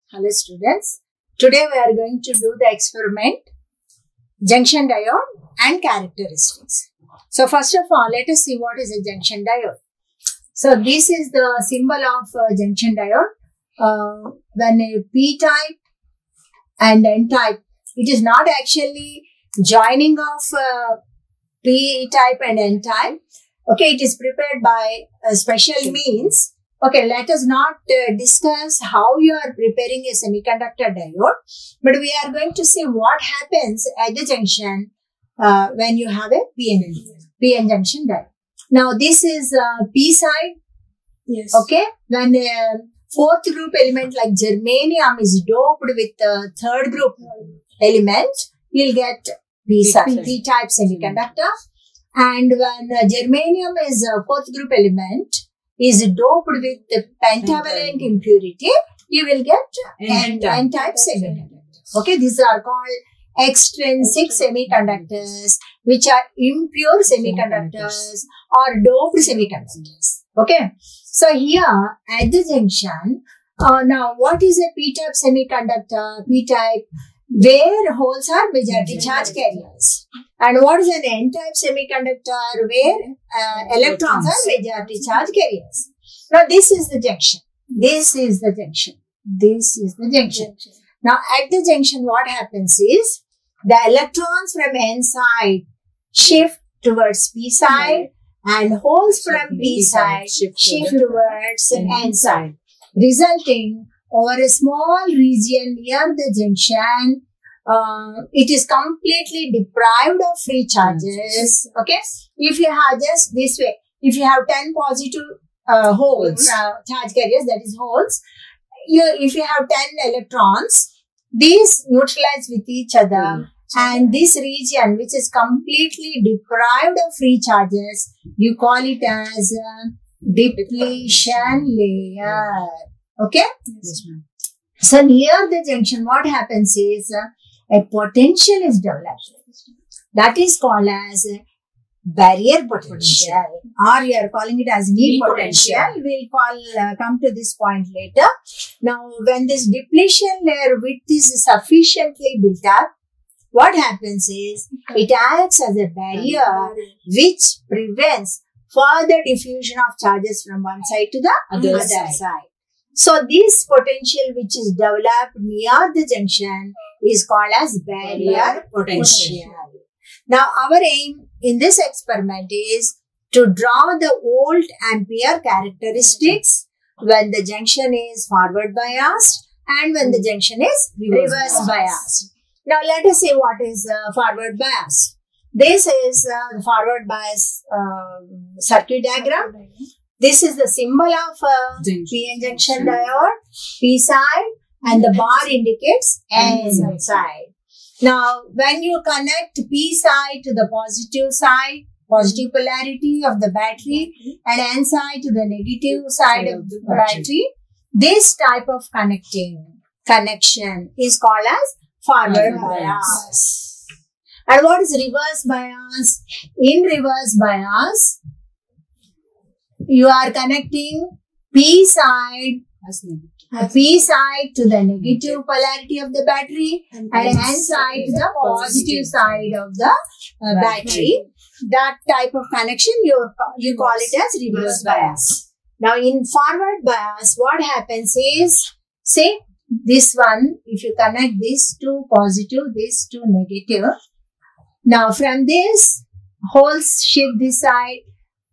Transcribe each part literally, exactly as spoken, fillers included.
Hello students, today we are going to do the experiment junction diode and characteristics. So first of all, let us see what is a junction diode. So this is the symbol of uh, junction diode. Uh, when a p-type and n-type, it is not actually joining of uh, p-type and n-type. Okay, it is prepared by a special means. Okay, let us not uh, discuss how you are preparing a semiconductor diode, but we are going to see what happens at the junction uh, when you have a P N, P N junction diode. Now, this is uh, P side. Yes. Okay, when a fourth group element like germanium is doped with the third group element, you'll get P side, P type semiconductor. And when uh, germanium is a fourth group element, is doped with the pentavalent impurity, you will get N-type semiconductors. Okay, these are called extrinsic semiconductors, which are impure semiconductors or doped semiconductors. Okay, so here at the junction, uh, now what is a P-type semiconductor? P-type, where holes are majority charge carriers. And what is an N-type semiconductor? Where uh, electrons are majority charge carriers. Now, this is the junction. This is the junction. This is the junction. Now, at the junction, what happens is the electrons from N side shift towards P side and holes from P side shift towards N side, resulting over a small region near the junction. Uh, it is completely deprived of free charges. Okay, if you have just this way, if you have ten positive uh, holes, uh, charge carriers, that is holes, you if you have ten electrons, these neutralize with each other, mm. and this region which is completely deprived of free charges, you call it as a depletion layer. Okay. Yes, ma'am. So near the junction, what happens is uh, a potential is developed. That is called as a barrier potential, or you are calling it as need potential. potential. We'll call uh, come to this point later. Now, when this depletion layer width is sufficiently built up, what happens is it acts as a barrier which prevents further diffusion of charges from one side to the other, other side. side. So, this potential which is developed near the junction is called as barrier potential. Now, our aim in this experiment is to draw the volt ampere characteristics when the junction is forward biased and when the junction is reverse biased. Now, let us see what is uh, forward bias. This is uh, the forward bias uh, circuit diagram. This is the symbol of uh, P N junction diode, P side, and the bar indicates N side. Now, when you connect P side to the positive side, positive polarity of the battery, and N side to the negative side of the battery, this type of connecting connection is called as forward bias. And what is reverse bias? In reverse bias, you are connecting P side, P side to the negative polarity of the battery and N side to the positive side of the uh, battery. That type of connection, you, you call it as reverse bias. Now, in forward bias, what happens is, say, this one, if you connect this to positive, this to negative. Now, from this, holes shift this side.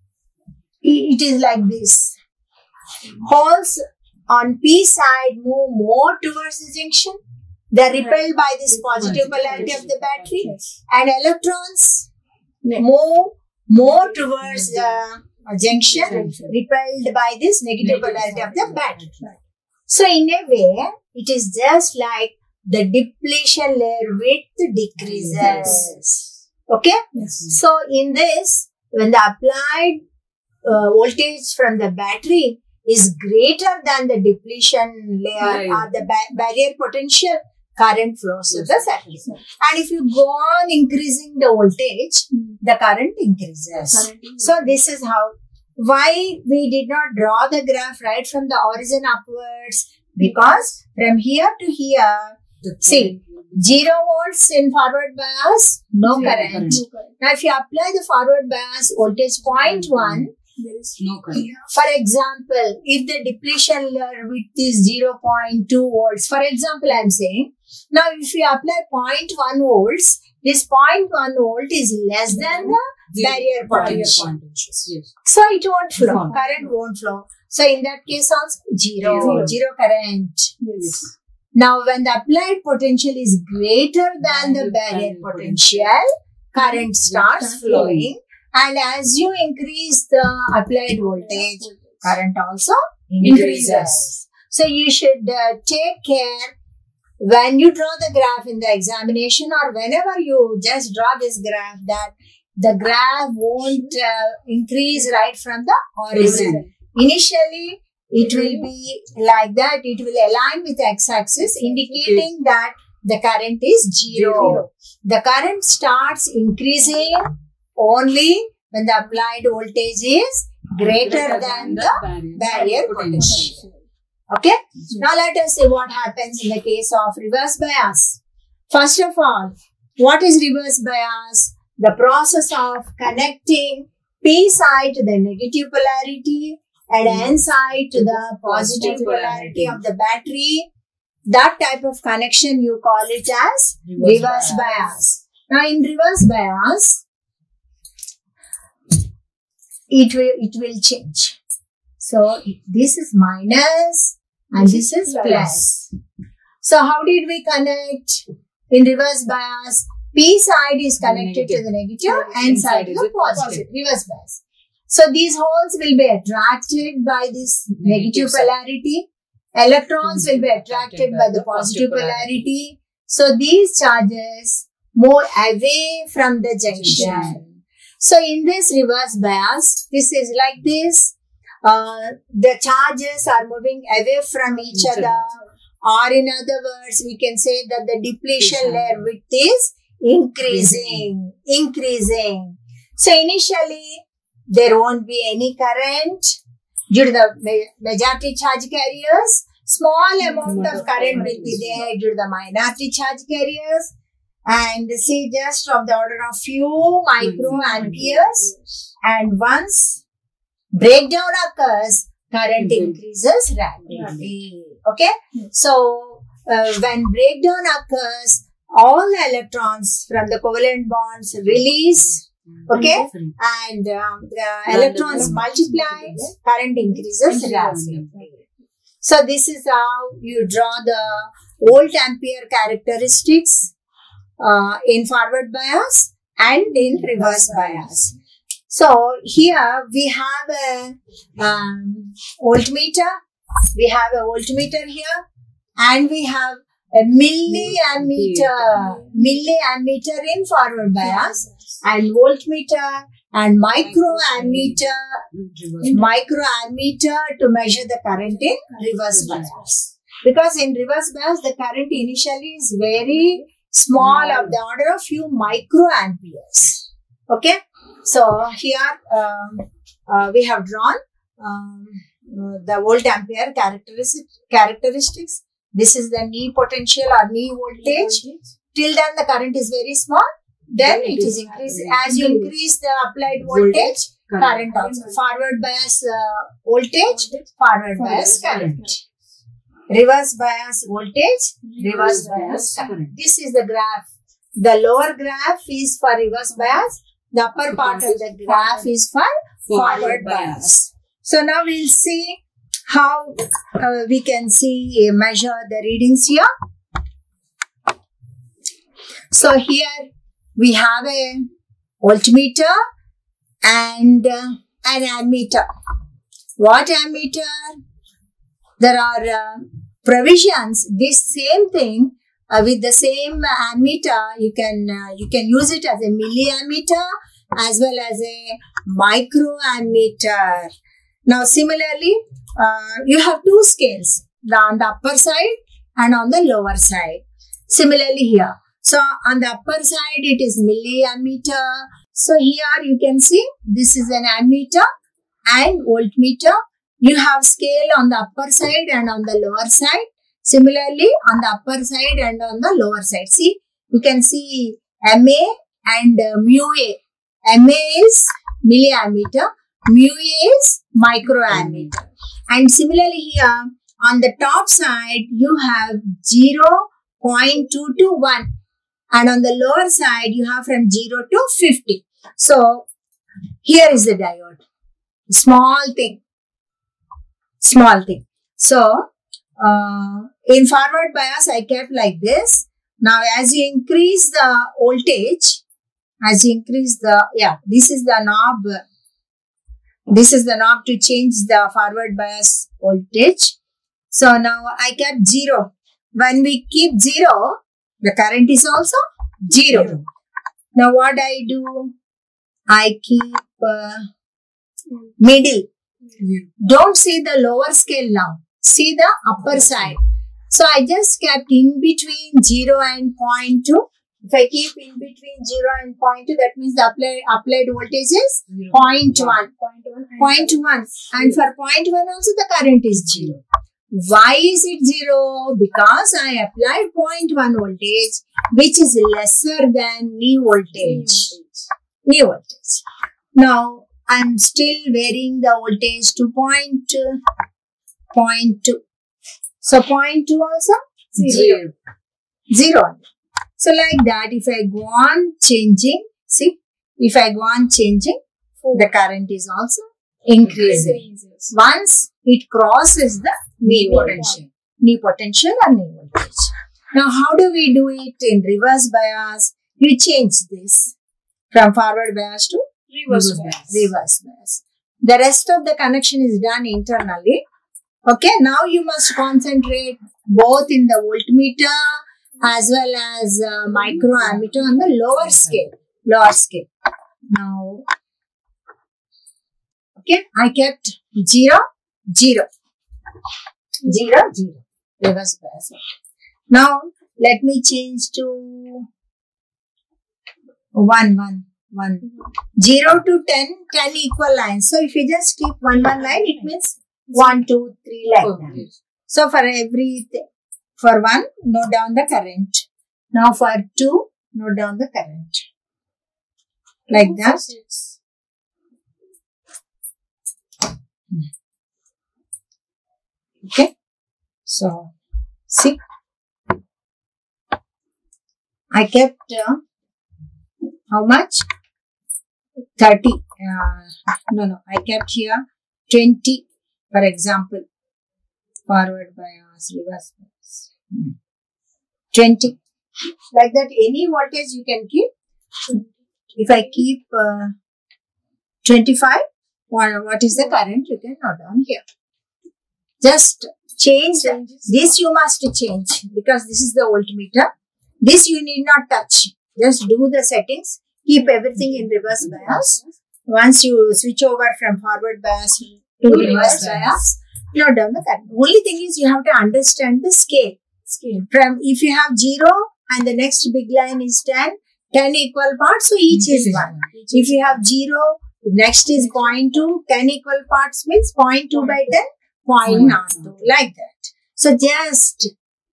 It is like this. Holes on P side move more towards the junction. They are repelled by this positive polarity of the battery. And electrons move more towards the junction, repelled by this negative polarity of the battery. So, in a way, it is just like the depletion layer width decreases. Okay? So, in this, when the applied Uh, voltage from the battery is greater than the depletion layer right. or the ba barrier potential, current flows to the circuit. And if you go on increasing the voltage, the current increases. Current so this is how, why we did not draw the graph right from the origin upwards. Because from here to here, see, zero volts in forward bias, no Zero current. current. Now, if you apply the forward bias voltage zero point one, There is no current. for example, if the depletion width is zero point two volts, for example, I am saying, now if you apply zero point one volts, this zero point one volt is less than the barrier potential. Yes. So it won't flow, Won't. current won't flow. So in that case also, zero, Zero. zero current. Yes. Now when the applied potential is greater than the The barrier barrier potential, current starts starts flowing. And as you increase the applied voltage, current also increases. Increases. So you should uh, take care when you draw the graph in the examination or whenever you just draw this graph that the graph won't uh, increase right from the horizon. Initially, it will be like that. It will align with the x-axis indicating that the current is zero. Zero. The current starts increasing only when the applied voltage is greater than the barrier potential. Okay. Now let us see what happens in the case of reverse bias. First of all, what is reverse bias? The process of connecting P side to the negative polarity and N side to the positive polarity of the battery. That type of connection you call it as Reverse reverse bias. bias. Now in reverse bias, it will, it will change. So this is minus and this is plus. So how did we connect? In reverse bias, P side is connected to the negative, N side to the positive. Reverse bias. So these holes will be attracted by this negative polarity. Electrons will be attracted by the positive polarity. So these charges move away from the junction. So in this reverse bias, this is like this. Uh, the charges are moving away from each other. Or in other words, we can say that the depletion layer width is increasing, increasing. So initially, there won't be any current due to the ma- majority charge carriers. Small amount of current will be there due to the minority charge carriers. And see just of the order of few microamperes. And once breakdown occurs, current increases rapidly. Okay. So uh, when breakdown occurs, all the electrons from the covalent bonds release. Okay. And um, the electrons multiply, current increases rapidly. So this is how you draw the volt ampere characteristics uh, in forward bias and in reverse bias. So here we have a um, voltmeter. We have a voltmeter here, and we have a milliammeter, milliammeter in forward bias, and voltmeter and microammeter, microammeter to measure the current in reverse bias. Because in reverse bias, the current initially is very small, of the order of few microamperes. Okay. So here um, uh, we have drawn um, uh, the volt ampere characteristic, characteristics. This is the knee potential or knee voltage. Till then the current is very small. Then it is increased. As you increase the applied voltage, current also. Forward bias uh, voltage, forward bias current. Reverse bias voltage, reverse bias current. This is the graph. The lower graph is for reverse bias. The upper part of the graph is for forward bias. So now we'll see how uh, we can see uh, measure the readings here. So here we have a voltmeter and uh, an ammeter. What ammeter? There are uh, provisions. This same thing uh, with the same ammeter, you can uh, you can use it as a milliammeter as well as a microammeter. Now, similarly, uh, you have two scales, the on the upper side and on the lower side. Similarly here. So, on the upper side, it is milliammeter. So, here you can see this is an ammeter and voltmeter. you have scale on the upper side and on the lower side. Similarly, on the upper side and on the lower side. See, you can see M A and uh, mu A. M A is milliammeter, mu A is microammeter. And similarly here, on the top side, you have zero point two to one. And on the lower side, you have from zero to fifty. So, here is the diode. Small thing. Small thing. So, uh, in forward bias, I kept like this. Now, as you increase the voltage, as you increase the, yeah, this is the knob. This is the knob to change the forward bias voltage. So, now I kept zero. When we keep zero, the current is also zero. zero. Now, what I do? I keep uh, middle. Don't see the lower scale now. See the upper side. So, I just kept in between zero and zero point two. If I keep in between zero and zero point two, that means the applied, applied voltage is zero point one. zero point one. And for zero point one also the current is zero. Why is it zero? Because I applied zero point one voltage, which is lesser than knee voltage. Knee voltage. Now, I am still varying the voltage to point, uh, point two. So, zero point two also? Zero. Zero. So, like that, if I go on changing, see, if I go on changing, the current is also increasing. Once it crosses the knee potential, knee potential or knee voltage. Now, how do we do it in reverse bias? You change this from forward bias to reverse bias. Reverse bias. The rest of the connection is done internally. Okay, now you must concentrate both in the voltmeter as well as uh, microammeter on the lower scale. Lower scale. Now, okay, I kept zero, zero. Zero, zero. Reverse bias. Now, let me change to one, one, one. zero to ten, ten equal lines. So, if you just keep one, one line, it means one, two, three like that. So, for every, for one, note down the current. Now, for two, note down the current. Like that. Okay. So, see. I kept, uh, how much? thirty. Uh, no, no. I kept here twenty, for example. Forward bias, reverse bias. Hmm. twenty. Like that, any voltage you can keep. If I keep uh, twenty-five, what is the current? You can note down here. Just change. This you must change because this is the voltmeter. This you need not touch. Just do the settings. Keep everything in reverse bias. Once you switch over from forward bias to reverse bias, note down the current. Only thing is you have to understand the scale. Scale. From if you have zero and the next big line is ten, ten equal parts, so each is one. If you have zero, next is zero point two, ten equal parts means zero point two by ten, zero point zero two, like that. So just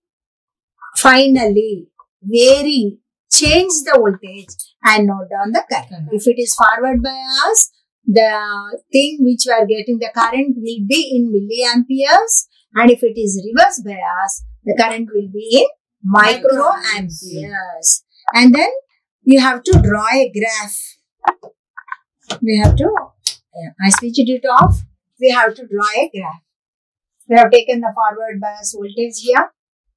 finally vary, change the voltage and note down the current. If it is forward bias, the thing which we are getting the current will be in milliamperes, and if it is reverse bias, the current will be in microamperes. And then you have to draw a graph. We have to, yeah, I switched it off. We have to draw a graph. We have taken the forward bias voltage here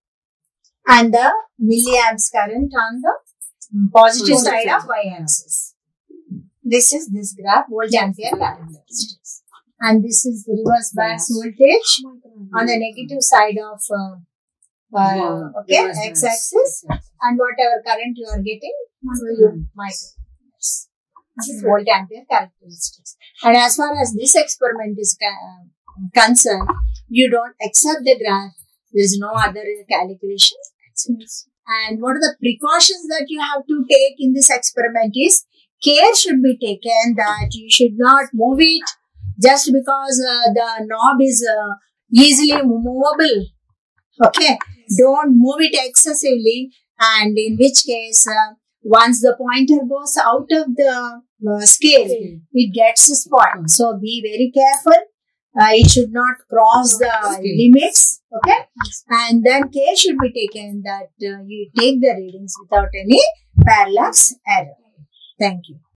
and the milliamps current on the positive side of y-axis. This is this graph, volt ampere characteristics. And this is the reverse bias voltage on the negative side of uh, uh, okay, x-axis, and whatever current you are getting, microamperes. This is volt ampere characteristics. And as far as this experiment is uh, concerned, you don't accept the graph. There is no other calculation. And what are the precautions that you have to take in this experiment is, care should be taken that you should not move it just because uh, the knob is uh, easily movable. Okay, don't move it excessively, and in which case, uh, once the pointer goes out of the uh, scale, it gets spoiled. So be very careful. Uh, it should not cross the limits. Okay, and then care should be taken that uh, you take the readings without any parallax error. Thank you.